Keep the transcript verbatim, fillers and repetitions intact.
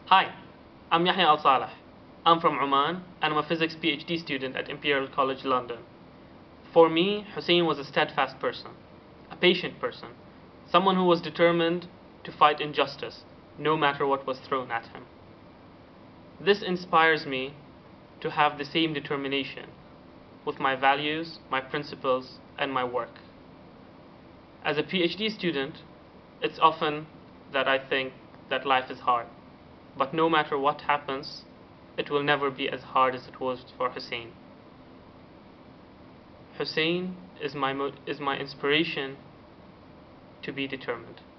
Hi, I'm Yahya Al Saleh. I'm from Oman and I'm a physics PhD student at Imperial College London. For me, Hussain was a steadfast person, a patient person, someone who was determined to fight injustice, no matter what was thrown at him. This inspires me to have the same determination with my values, my principles, and my work. As a PhD student, it's often that I think that life is hard. But no matter what happens, it will never be as hard as it was for Hussain. Hussain is my, is my inspiration to be determined.